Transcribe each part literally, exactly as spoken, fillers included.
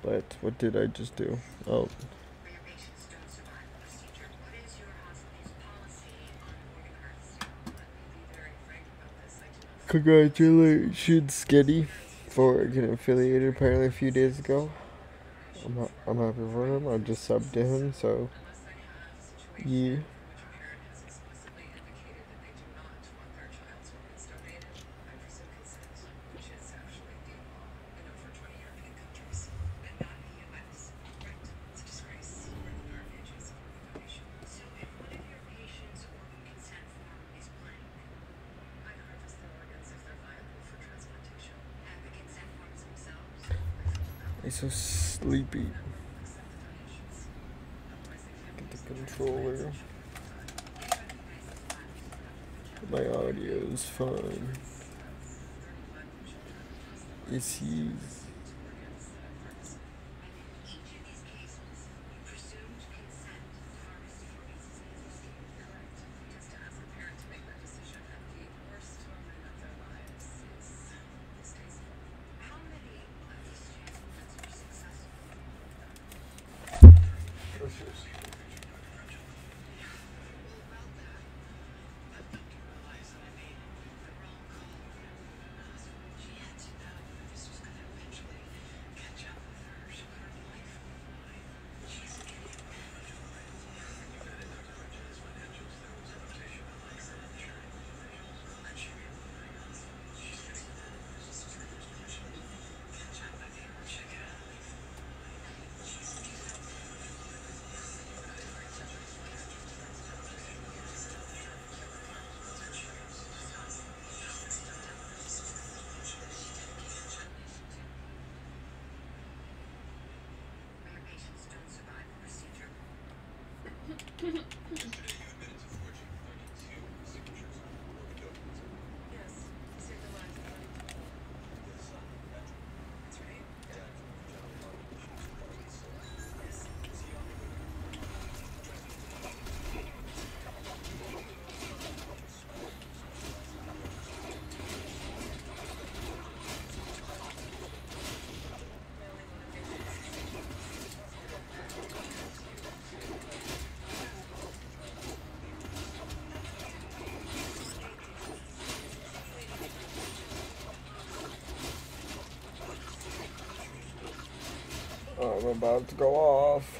But what did I just do? Oh. Congratulations, Skitty, for getting affiliated apparently a few days ago. I'm, ha I'm happy for him. I just subbed to him, so yeah. I'm so sleepy. Get the controller. My audio is fine. Issues. I'm about to go off.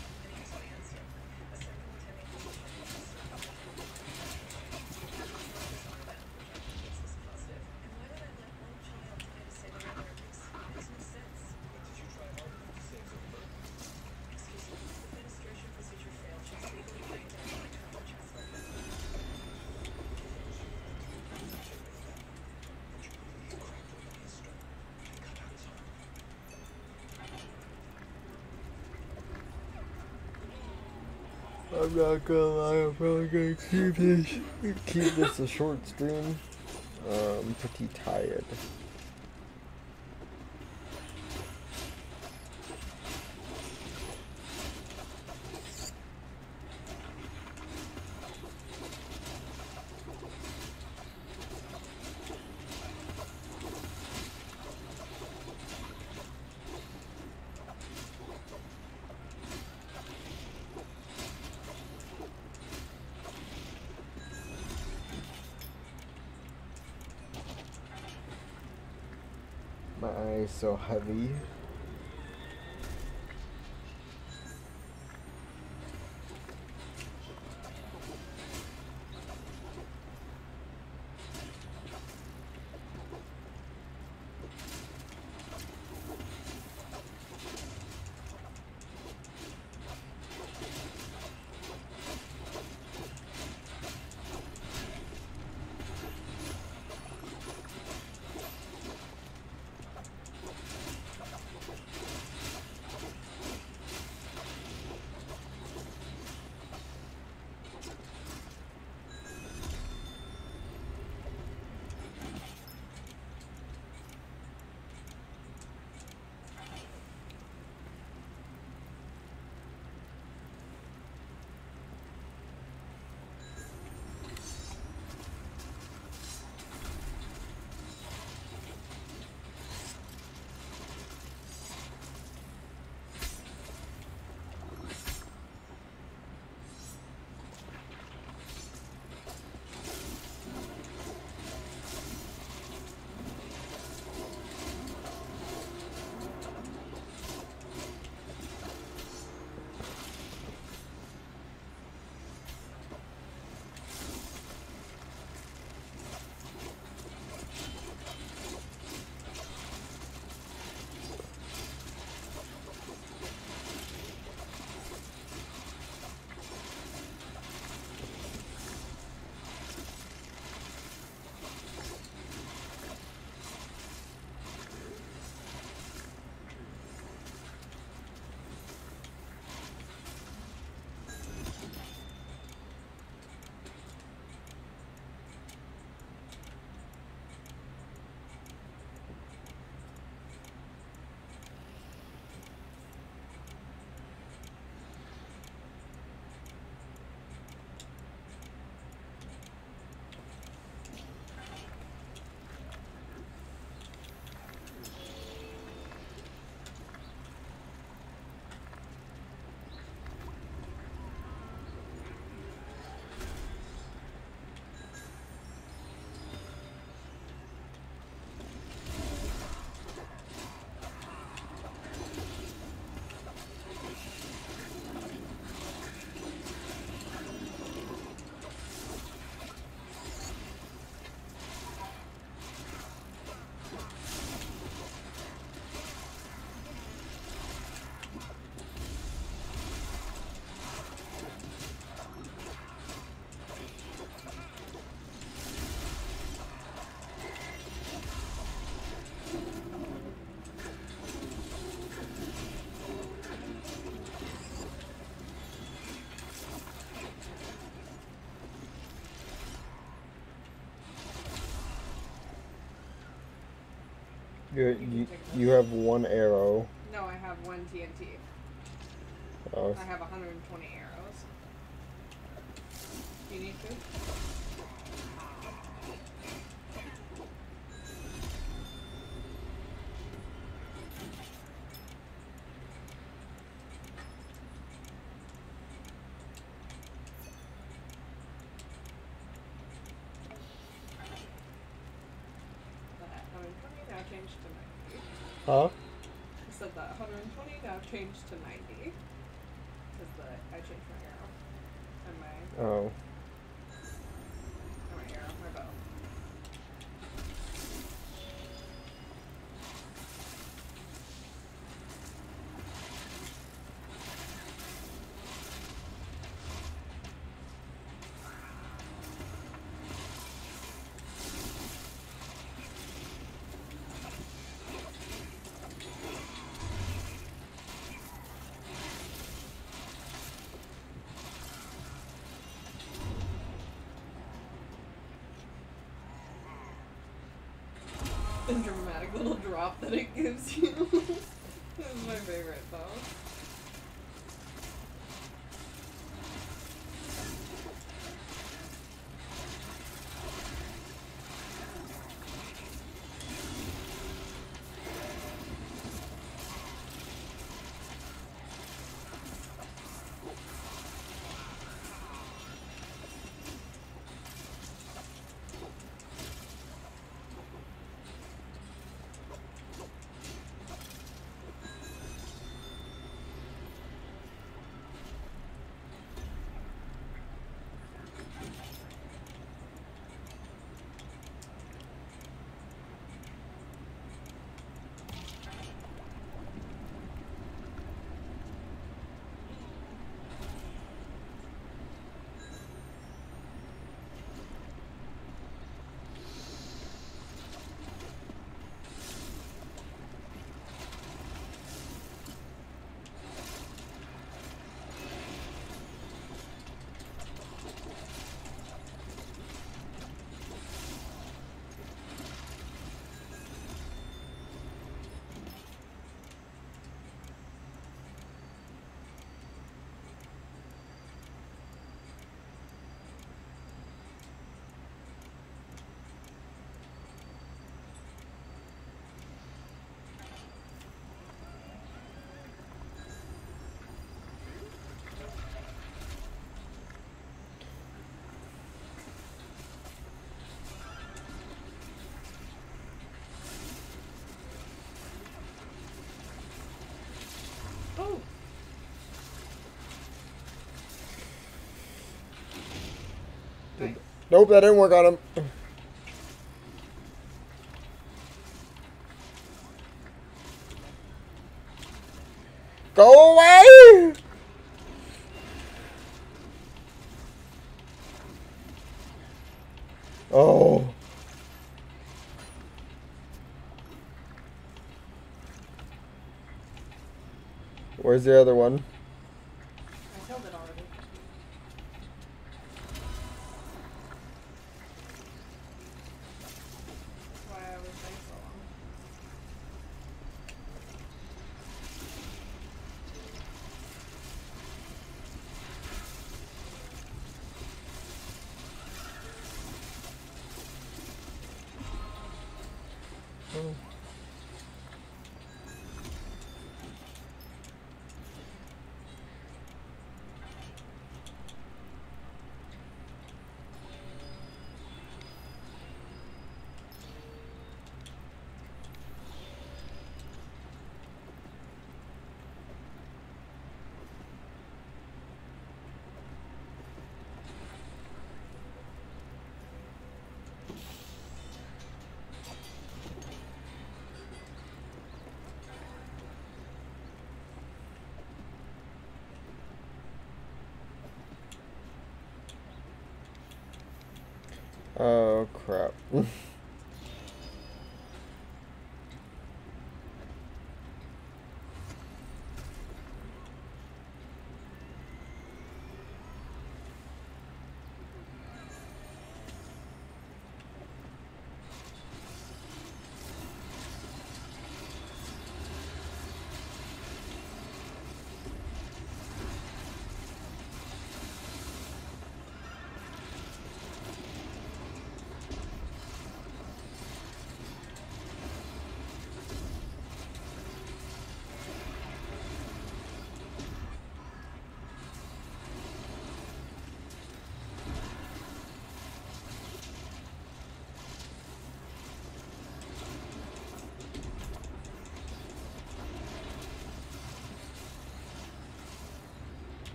I'm not gonna lie, I'm probably gonna keep this keep this a short stream. Uh, I'm pretty tired. My eyes so heavy. You you, you have one arrow. No, I have one T N T. Oh. I have one hundred twenty arrows. You need food? That one hundred twenty now changed to ninety. Huh? I said that one hundred twenty now changed to ninety. Because the I changed my arrow. And my Oh. and my arrow, my bow. The dramatic little drop that it gives you. This is my favorite though. Oh! Nice. Nope, that didn't work on him. Go away! Oh. Where's the other one? I killed it already. That's why I was there so long. Oh. Oh, crap.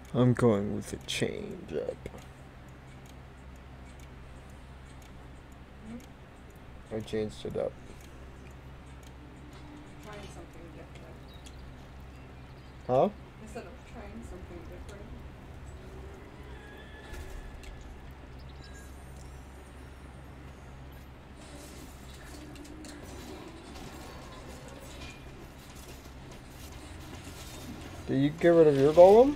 I'm going with a change up. Hmm? I changed it up. Trying something different. Huh? Instead of trying something different. Did you get rid of your golem?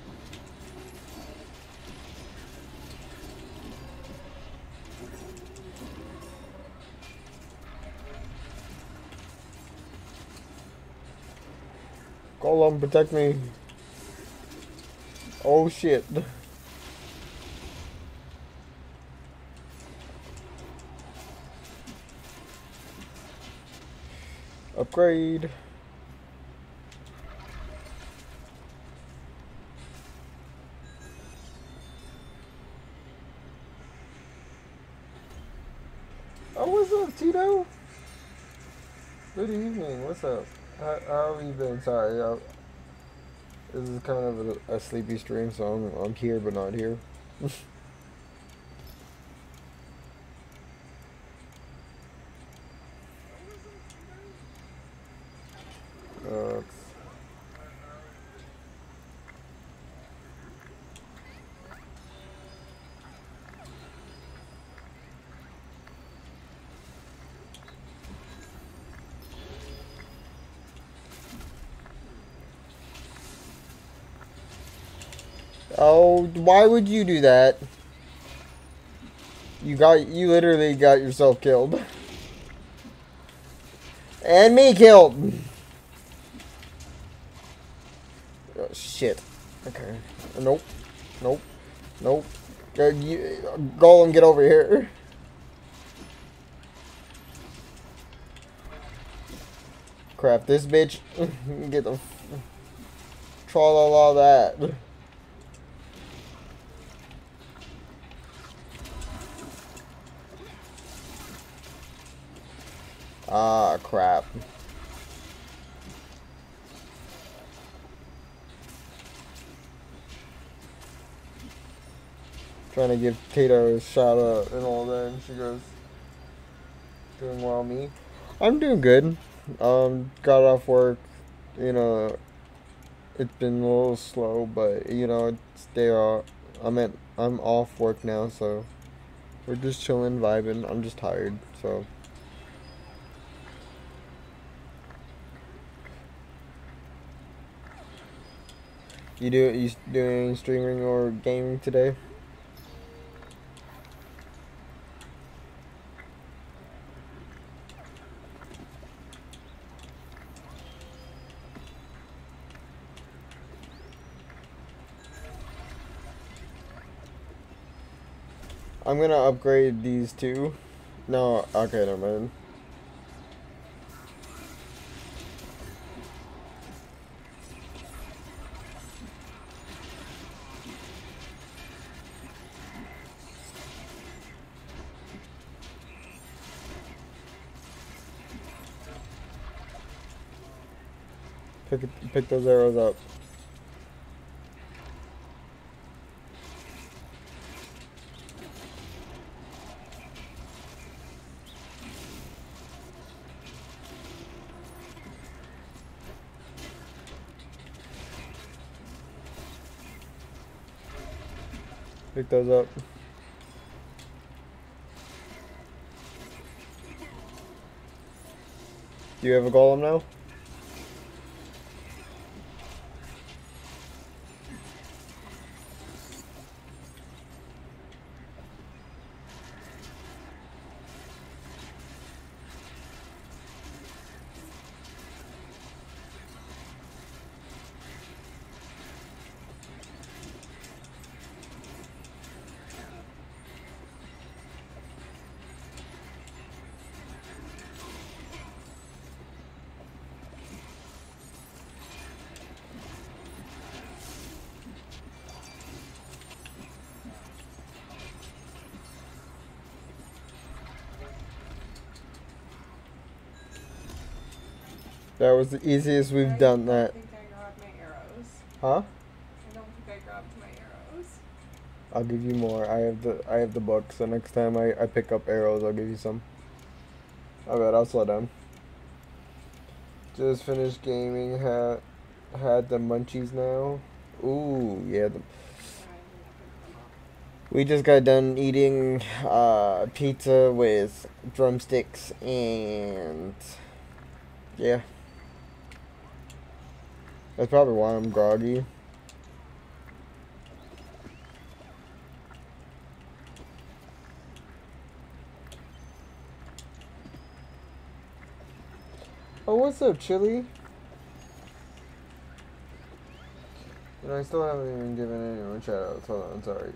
Golem, protect me. Oh shit. Upgrade. Oh, what's up, Tito? Good evening. What's up? How, how have you been? Sorry, I, this is kind of a, a sleepy stream, so I'm, I'm here but not here. uh, oh, why would you do that? You got, you literally got yourself killed. And me killed! Oh, shit. Okay. Nope. Nope. Nope. Uh, you, uh, Golem, get over here. Crap, this bitch. Get the troll all that. Ah, crap. Trying to give Tato a shout out and all that, and she goes, doing well, me. I'm doing good. Um, got off work, you know, it's been a little slow, but, you know, it's day off. I'm at, I'm off work now, so we're just chilling, vibing. I'm just tired, so. You do, you doing streaming or gaming today? I'm gonna upgrade these two. No, okay, never mind. Pick, pick those arrows up. Pick those up. Do you have a golem now? That was the easiest we've I done don't that. think I grabbed my arrows. Huh? I don't think I grabbed I'll give you more. I have the I have the book, so next time I, I pick up arrows, I'll give you some. Alright, I'll slow down. Just finished gaming. Had had the munchies now. Ooh, yeah. The, we just got done eating uh, pizza with drumsticks and yeah. That's probably why I'm groggy. Oh, what's up, Chili? You know, I still haven't even given anyone shoutouts. Hold on, sorry.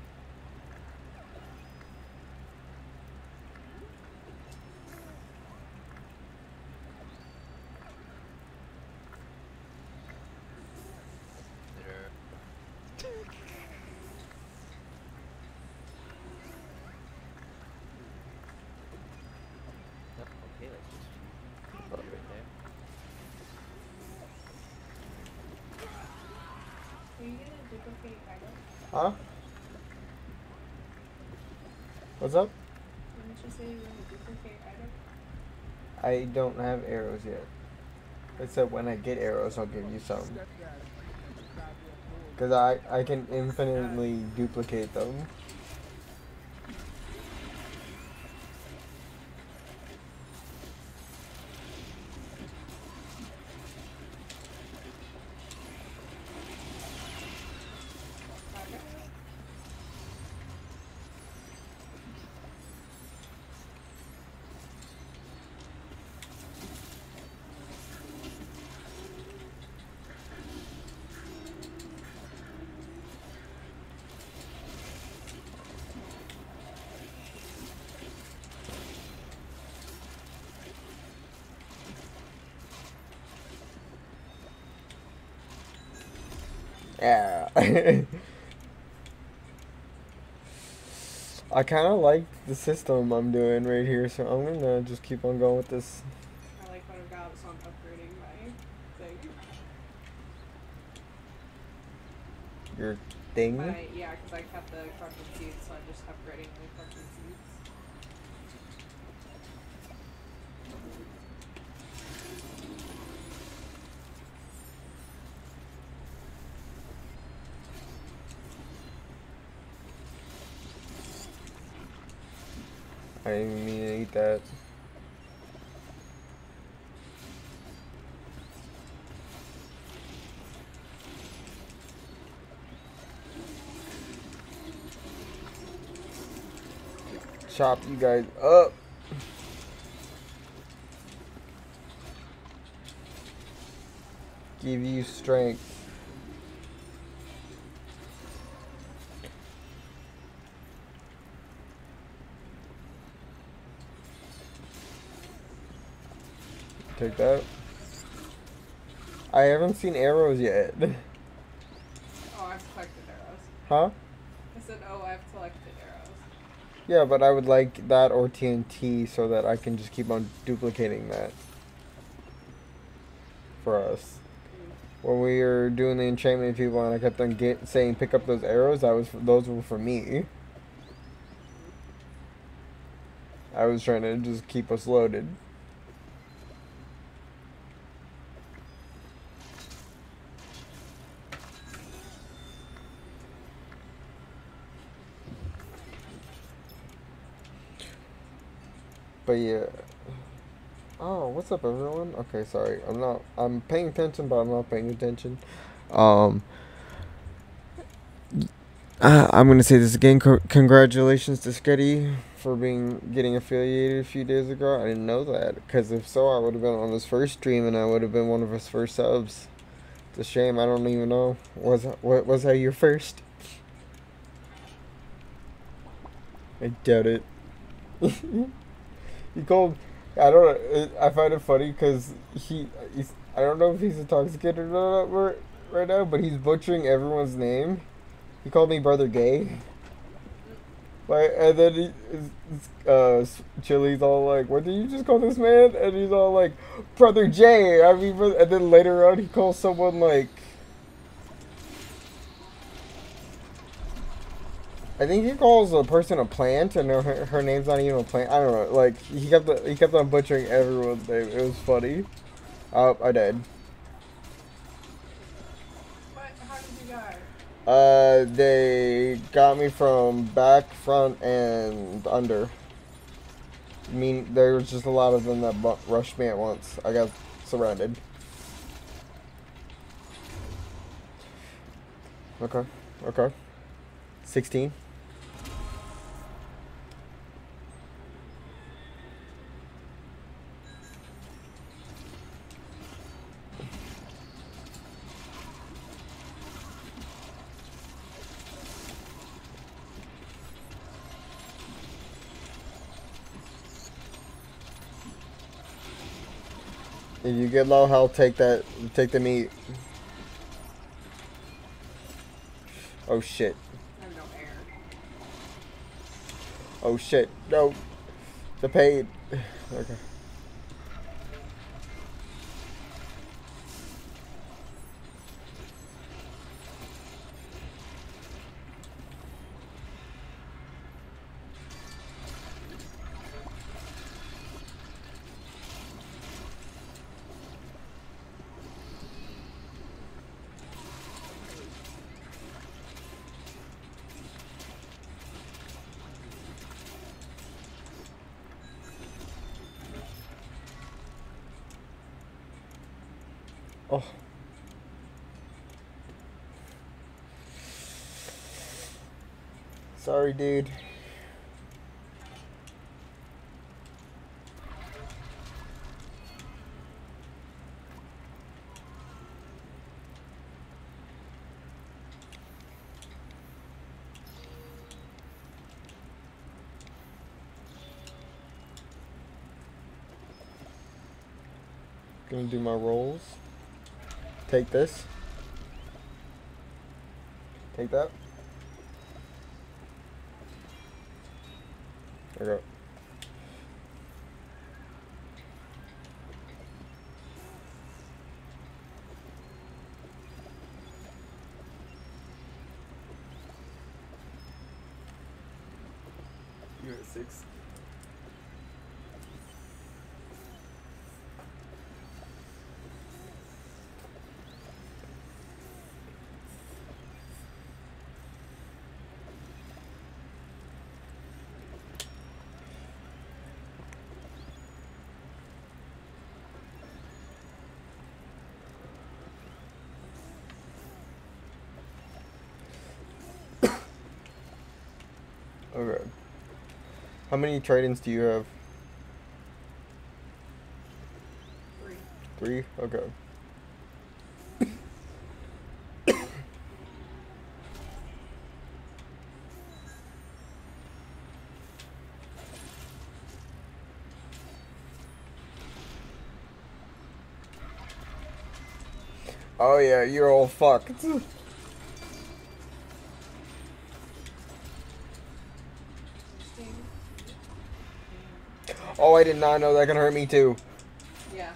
Huh? What's up? Didn't you say you were gonna duplicate item? I don't have arrows yet. It said when I get arrows, I'll give you some. Because I, I can infinitely duplicate them. Yeah. I kind of like the system I'm doing right here, so I'm gonna just keep on going with this. I like what I've got, so I'm upgrading my thing. Your thing? My, yeah, because I kept the crushing seeds, so I'm just upgrading my crushing seeds. I didn't mean to eat that. Chop you guys up. Give you strength. Take that. I haven't seen arrows yet. Oh, I've collected arrows. Huh? I said, oh, I've collected arrows. Yeah, but I would like that or T N T so that I can just keep on duplicating that for us. When we were doing the enchantment people and I kept on get, saying pick up those arrows, that was for, those were for me. I was trying to just keep us loaded. But yeah. Oh, what's up, everyone? Okay, sorry. I'm not. I'm paying attention, but I'm not paying attention. Um. Uh, I'm gonna say this again. Co congratulations to Sketty for being getting affiliated a few days ago. I didn't know that, because if so, I would have been on his first stream and I would have been one of his first subs. It's a shame. I don't even know. Was what was that your first? I doubt it. He called. I don't know. I find it funny because he. He's. I don't know if he's intoxicated or not right now, but he's butchering everyone's name. He called me Brother Gay. Like, and then he, uh, Chili's all like, "What did you just call this man?" And he's all like, "Brother J." I mean, and then later on, he calls someone like. I think he calls a person a plant, and her, her name's not even a plant. I don't know. Like he kept he kept on butchering everyone's name. It was funny. Oh, I died. What? How did you die? Uh, they got me from back, front, and under. I mean, there was just a lot of them that bu- rushed me at once. I got surrounded. Okay. Okay. sixteen. If you get low health, take that, take the meat. Oh shit. I have no air. Oh shit. No. The pain. Okay. Oh. Sorry, dude. Gonna do my rolls. Take this. Take that. Okay. You're at six. Okay. How many trade-ins do you have? Three. Three? Okay. Oh yeah, you're all fucked. Oh, I did not know that can hurt me too. Yeah.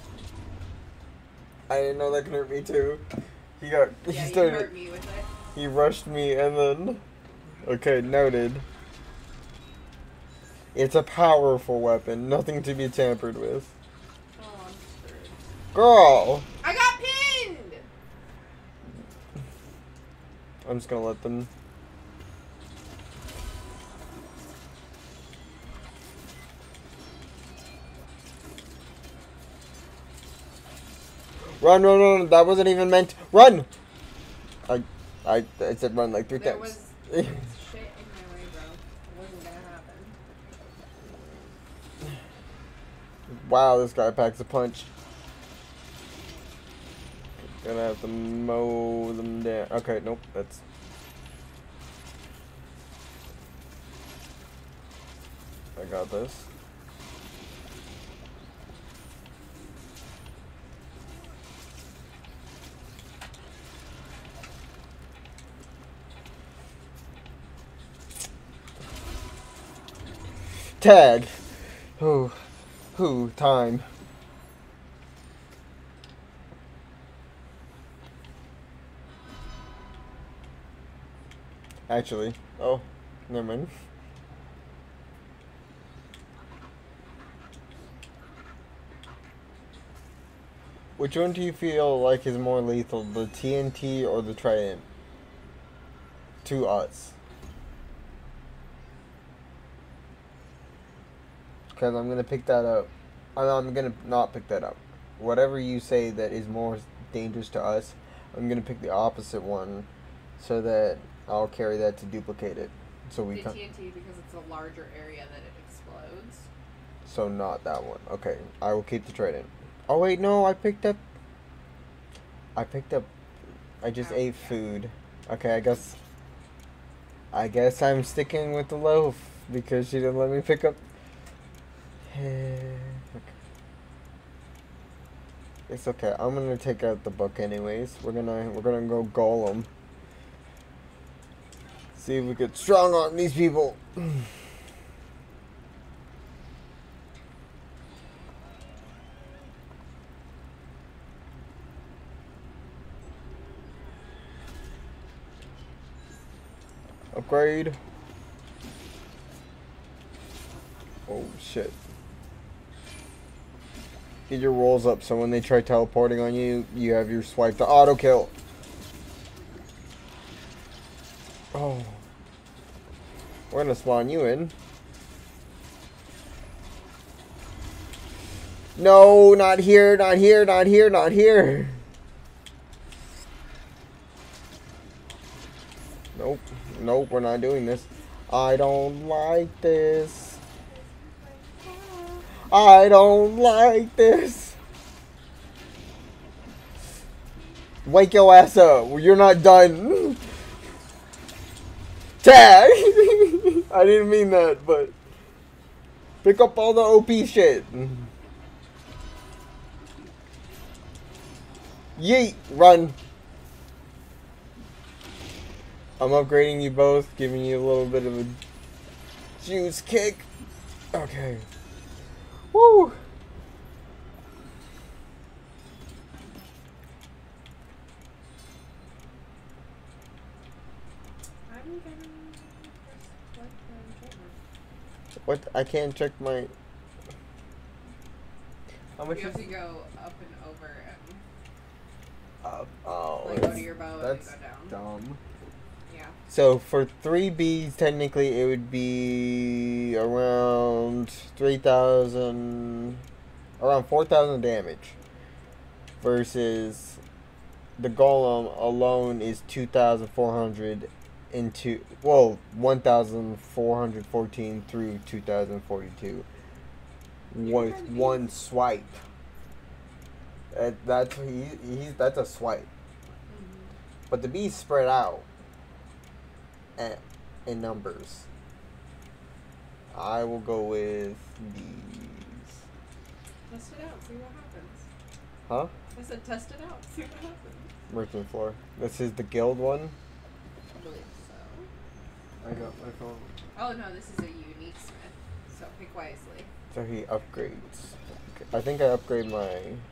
I didn't know that can hurt me too. He got. Yeah, he you started. hurt me with it. He rushed me and then. Okay, noted. It's a powerful weapon, nothing to be tampered with. Oh, I'm screwed. Girl! I got pinned! I'm just gonna let them. Run, run, run! That wasn't even meant. Run! I, I, I said run like three There times. was shit in my way, bro. It wasn't gonna happen. Wow, this guy packs a punch. Gonna have to mow them down. Okay, nope, that's. I got this. Tag. Who? Who? Time. Actually. Oh. Never mind. Which one do you feel like is more lethal, the T N T or the Trident? To us. Because I'm going to pick that up. I'm going to not pick that up. Whatever you say that is more dangerous to us, I'm going to pick the opposite one so that I'll carry that to duplicate it. So we the can T N T because it's a larger area that it explodes. So not that one. Okay, I will keep the Trident. Oh wait, no, I picked up... I picked up... I just Oh, ate yeah. food. Okay, I guess... I guess I'm sticking with the loaf because she didn't let me pick up... Okay. It's okay. I'm gonna take out the book anyways. We're gonna we're gonna go Golem. See if we get strong on these people. Upgrade. Oh shit. Get your rolls up so when they try teleporting on you, you have your swipe to auto kill. Oh. We're gonna spawn you in. No, not here, not here, not here, not here. Nope. Nope, we're not doing this. I don't like this. I don't like this. Wake your ass up. You're not done. Tag! I didn't mean that, but pick up all the O P shit. Yeet! Run! I'm upgrading you both, giving you a little bit of a juice kick. Okay. Woo! I'm gonna what the What? I can't check my... How much You have is... to go up and over and Uh, oh, like go to your bow and then that's go down. dumb. Yeah. So for three Bs, technically it would be around three thousand, around four thousand damage. Versus the Golem alone is two thousand four hundred into, well, one thousand four hundred fourteen through two thousand forty-two. With one swipe. That, that's, he, he's, that's a swipe. Mm-hmm. But the bees spread out at, in numbers. I will go with these. Test it out, see what happens. Huh? I said test it out, see what happens. Merchant floor. This is the guild one. I believe so. I got my phone. Oh no, this is a unique smith, so pick wisely. So he upgrades. I think I upgrade my...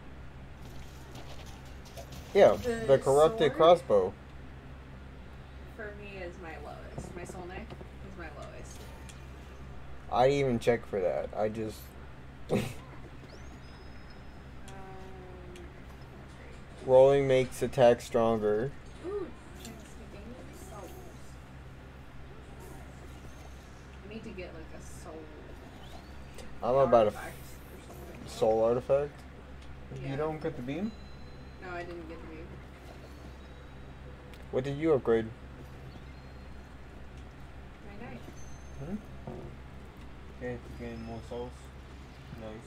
Yeah, the, The corrupted sword? crossbow. For me is my lowest. My soul knife is my lowest. I didn't even check for that. I just... Um, Rolling makes attack stronger. ooh, chance to gain souls. I need to get like a soul. I'm about a artifact or something. soul artifact. Yeah. You don't get the beam? No, I didn't get the beam. What did you upgrade? My knife. Hmm? Okay, to gain more souls. Nice.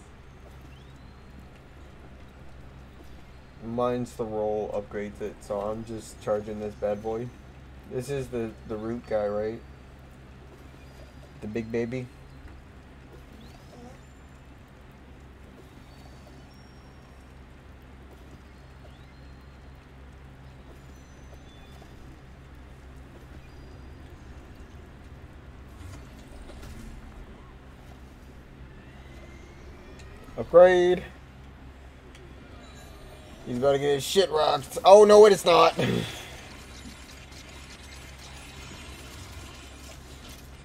Mine's the roll upgrades it, so I'm just charging this bad boy. This is the, the root guy, right? The big baby? Upgrade. He's about to get his shit rocked. Oh no, it's not.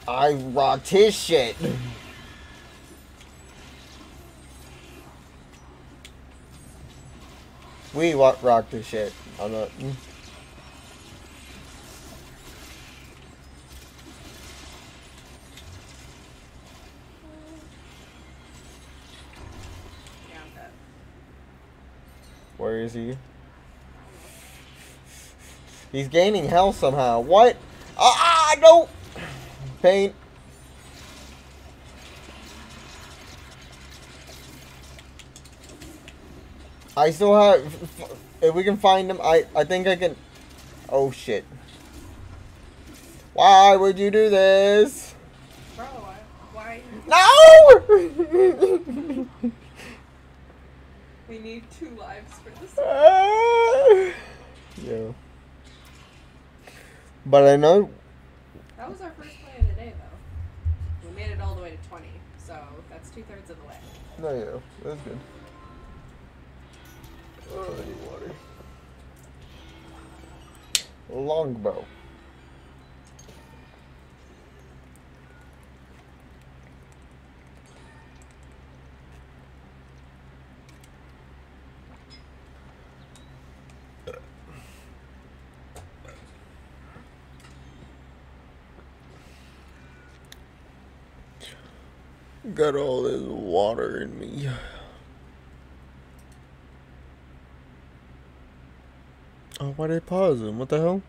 I rocked his shit. We what rocked his shit. I'm not. Yeah, I'm dead. Where is he? He's gaining health somehow. What? Ah, no! Pain. I still have. If we can find him, I I think I can. Oh shit! Why would you do this? Bro, I, why? No! We need two lives for this. Uh, yeah. But I know. That was our first play of the day, though. We made it all the way to twenty, so that's two thirds of the way. No, yeah, that's good. Oh, I need water. Longbow. Got all this water in me. Oh, why did I pause him? What the hell?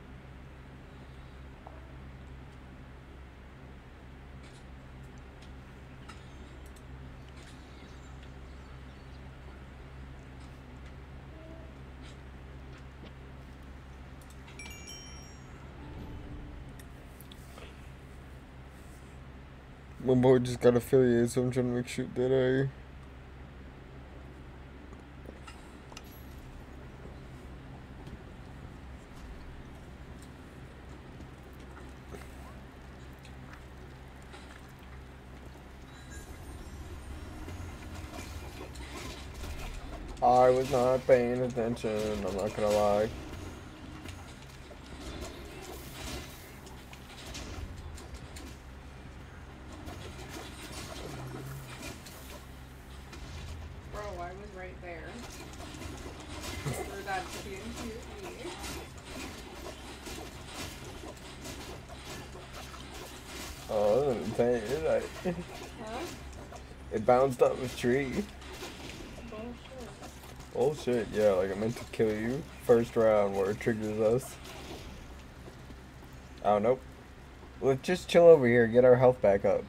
My boy just got affiliated, so I'm trying to make sure that I... I was not paying attention, I'm not gonna lie. Bro, I was right there. For that to be into me. Oh, I didn't pay it. I... Huh? It bounced off a tree. Bullshit. Oh shit, yeah, like I meant to kill you. First round where it triggers us. Oh, nope. Let's just chill over here, get our health back up.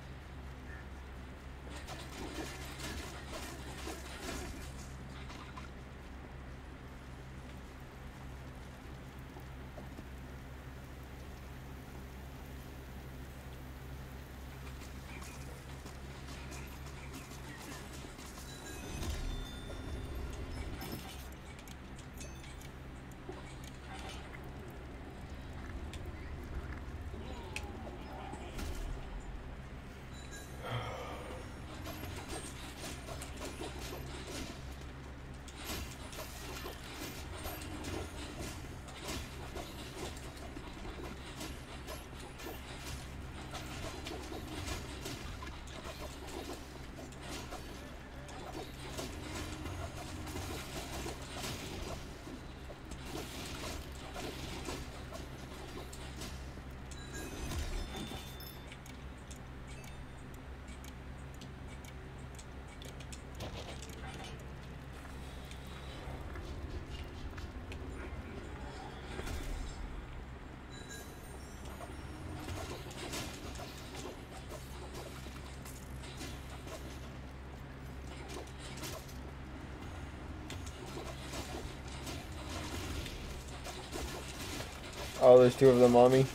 Oh, there's two of them on me.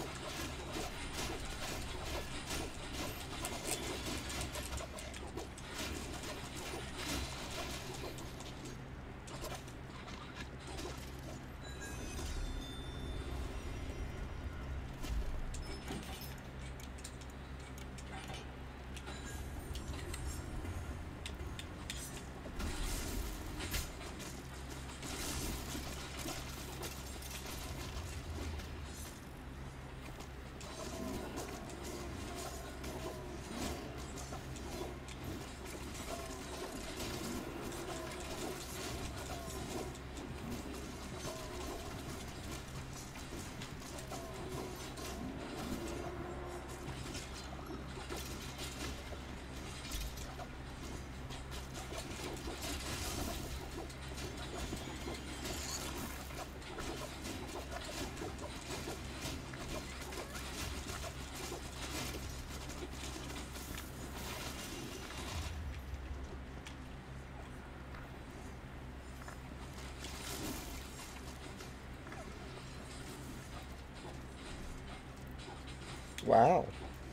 Wow.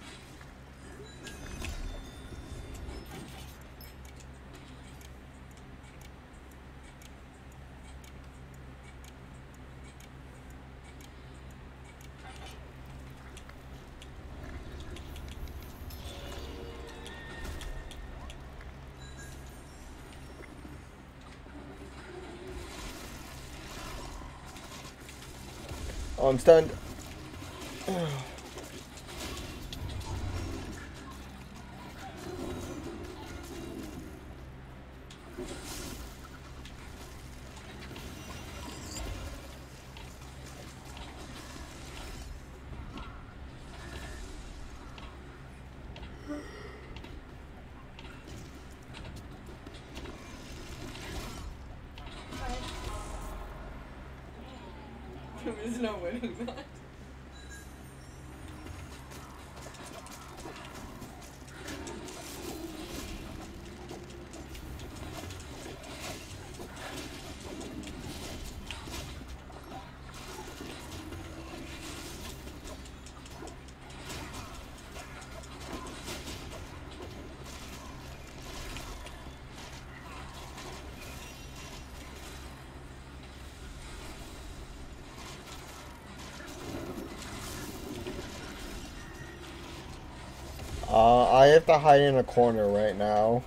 Oh, I'm stunned. There's no winning that. Uh, I have to hide in a corner right now.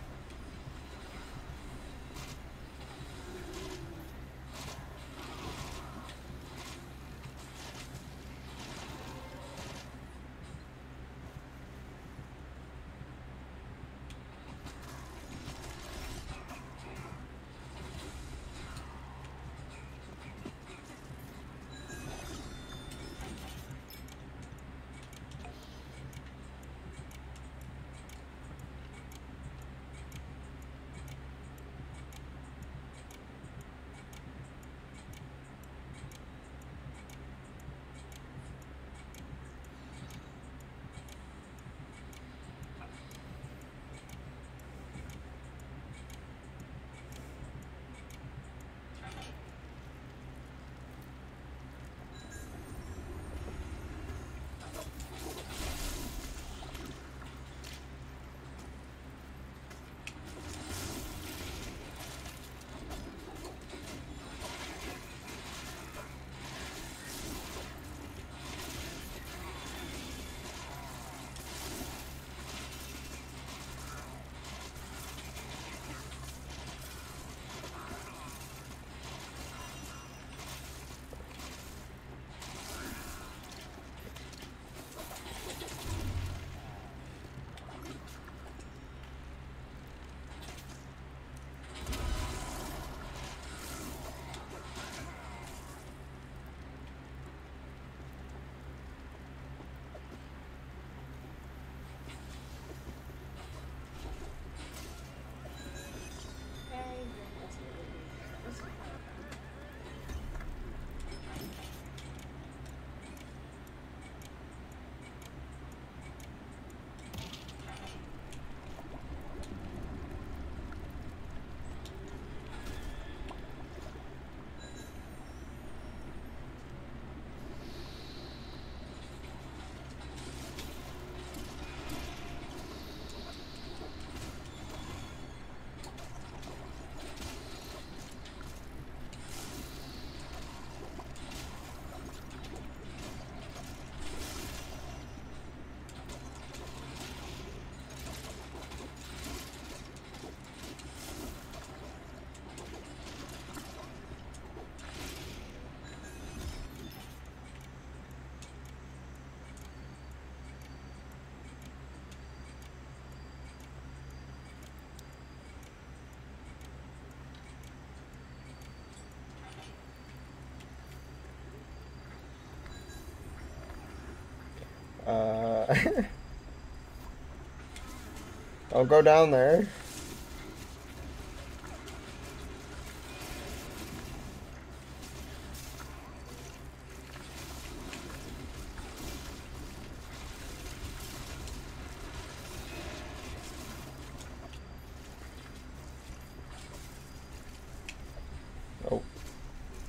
Uh, I'll go down there. Oh.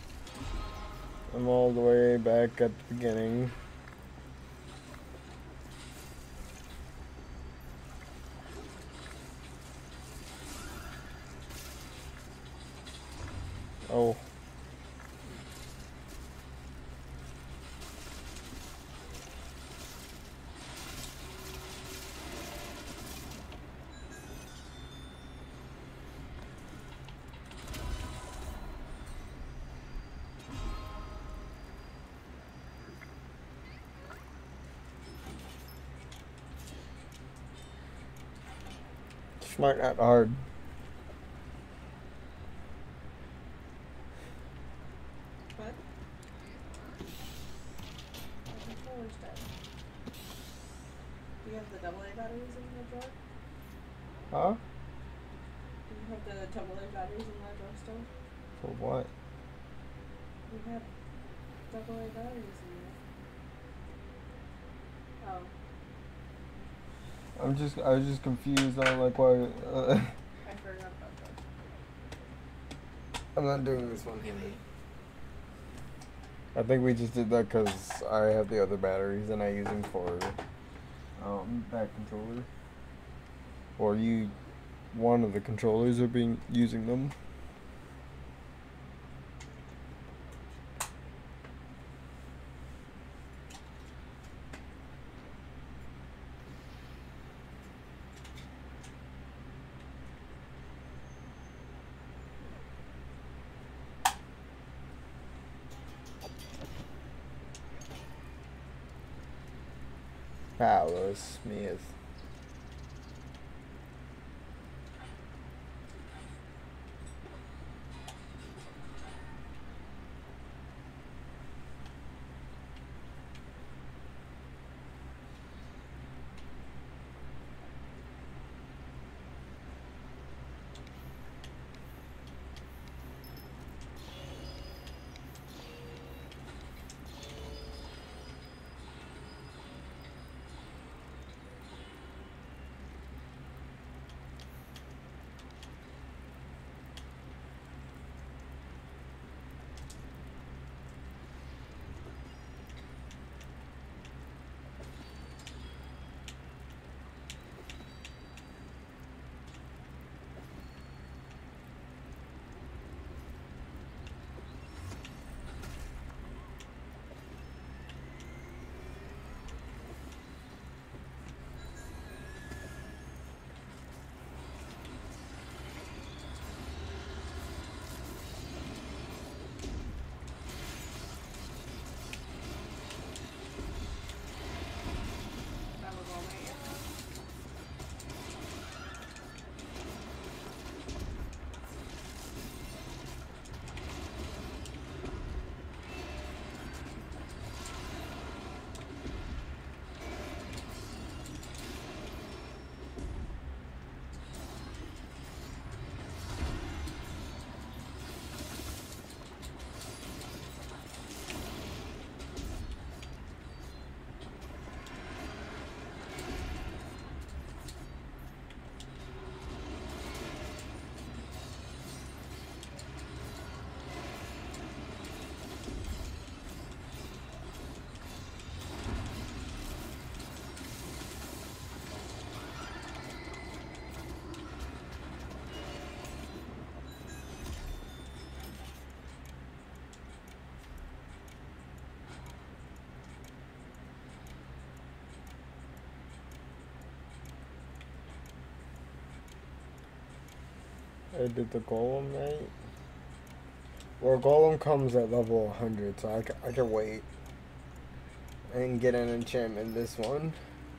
I'm all the way back at the beginning. Oh. Smart, not hard. What? My controller's dead. Do you have the double A batteries in the drawer? Huh? Do you have the double A batteries in that drawer still? For what? We had double A batteries in there. Oh. I'm just, I was just confused on like why. Uh, I forgot about that. I'm not doing this one. I think we just did that because I have the other batteries and I use them for um back controller. Or you, one of the controllers are being using them. Paolo Smith. That was all my arrows. I did the golem, right? Well, golem comes at level one hundred, so I can, I can wait and get an enchantment this one.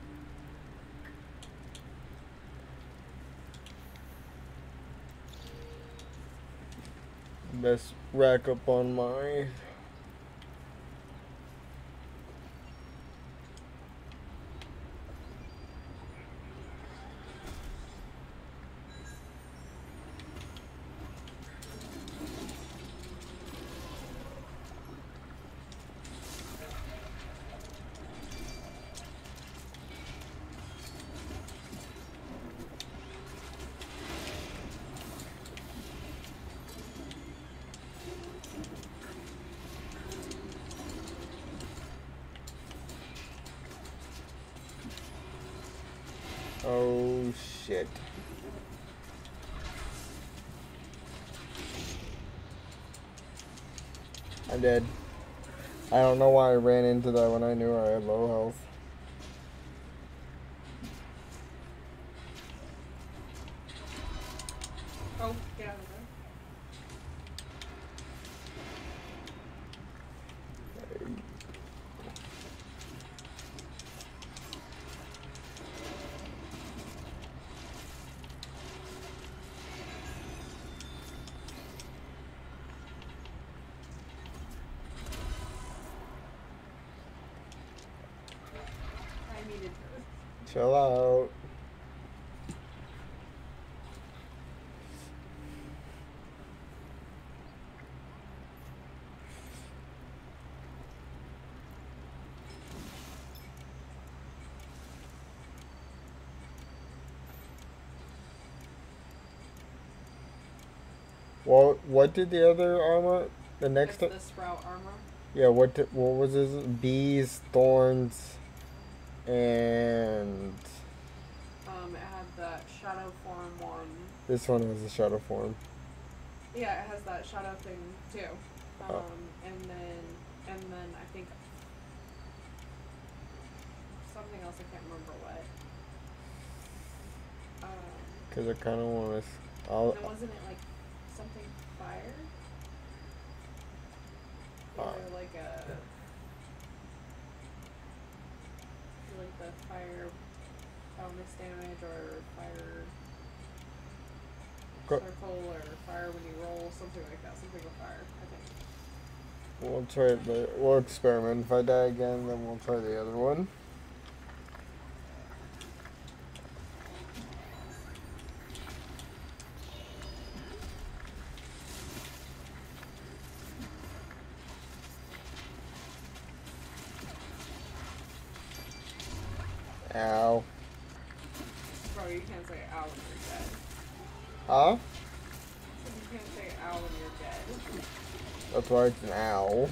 Best rack up on my oh shit. I'm dead. I don't know why I ran into that when I knew I had low health. Oh, get out of there. I needed to. Chill out. Well, what did the other armor? The next. That's the sprout armor. Yeah. What? Did, what was his? Bees, thorns, and. Um, it had that shadow form one. This one has a shadow form. Yeah, it has that shadow thing too. Um, Oh. and then and then I think something else. I can't remember what. Um, Cause I kind of want to. I'll. and wasn't it like something fire? Uh, Either like a like the fire bonus damage or fire Go- circle or fire when you roll, something like that. Something with fire, I think. We'll try the. We'll experiment. If I die again, then we'll try the other one. Ow. Bro, you can't say ow when you're dead. Huh? You can't say ow when you're dead. That's why it's an owl.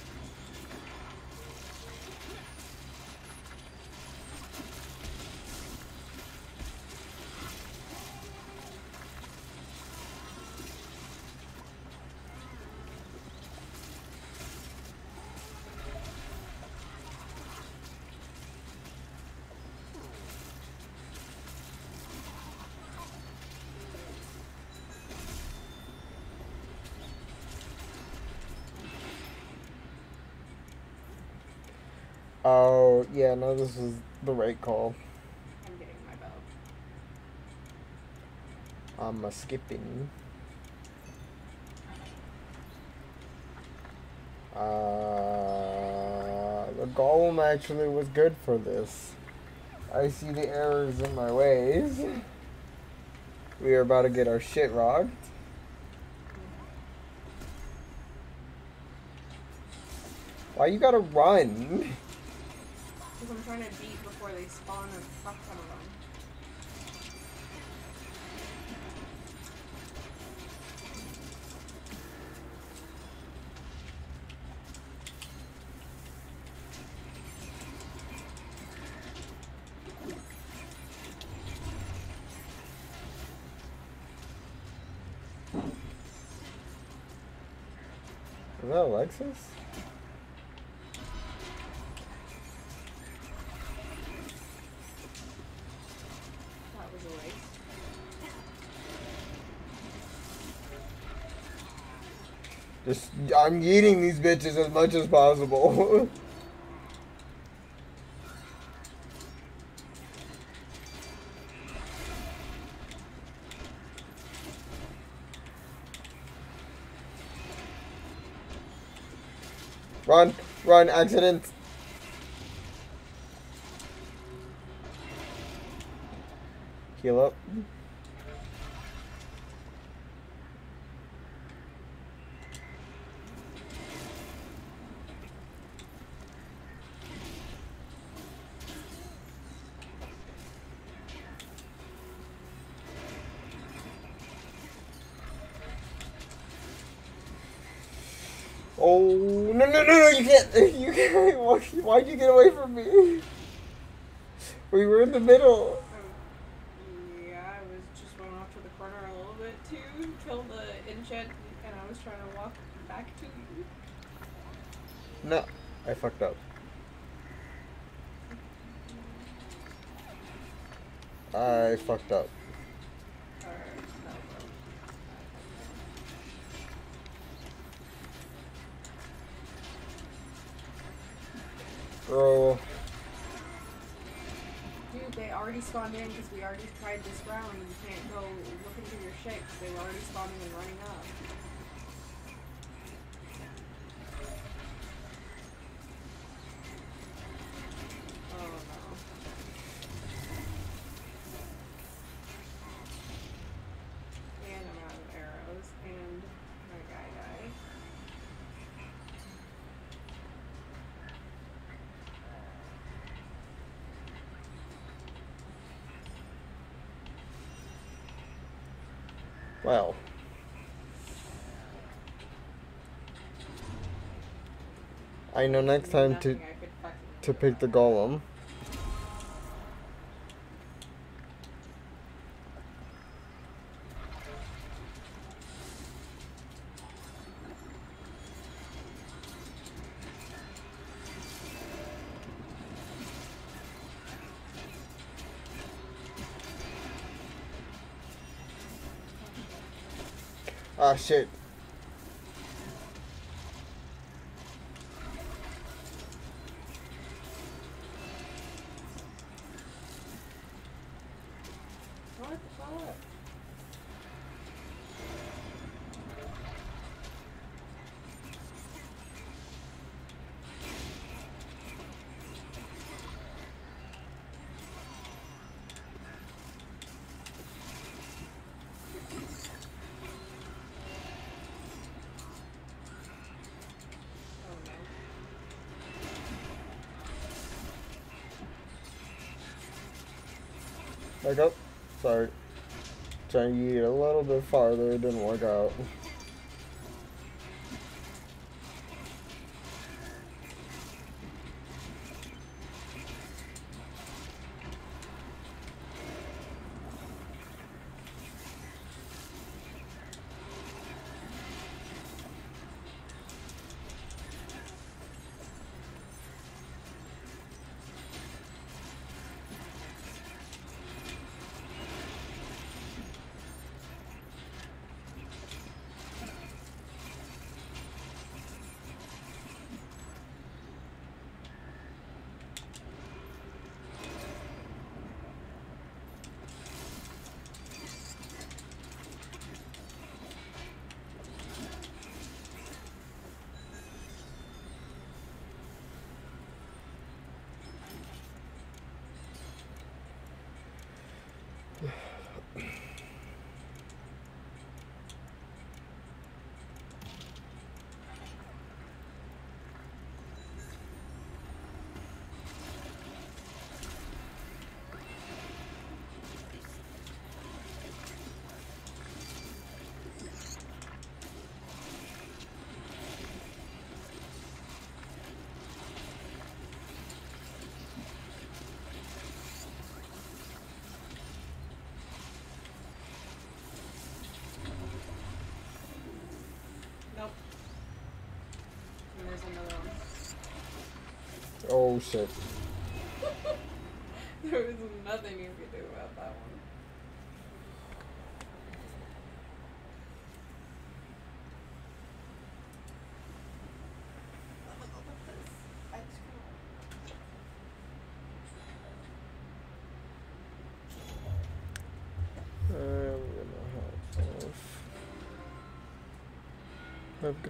Oh, yeah, no, this was the right call. I'm getting my bow. I'm a skipping. Uh, the golem actually was good for this. I see the errors in my ways. We are about to get our shit rocked. Why you gotta run? Because I'm trying to beat before they spawn a fuck ton of them. Is that Alexis? That was a waste. Just, I'm eating these bitches as much as possible. Run, run, accident. Heal up. Oh, no, no, no, no, you can't, you can't, why, why'd you get away from me? We were in the middle. Oh, yeah, I was just going off to the corner a little bit to kill the enchant, and I was trying to walk back to you. No, I fucked up. I fucked up. Or no, Bro. dude, they already spawned in because we already tried this round. You can't go looking through your shapes. They were already spawning and running up. Oh no. And I'm out of arrows. And my guy died. Well. I know next time to Nothing I could fucking to do pick the about golem. Ah shit. What the fuck? Oh no. Back up. Sorry. Trying to get a little bit farther, it didn't work out. Nope. And there's another one. Oh shit. There was nothing you could do about that one. I'm gonna have, have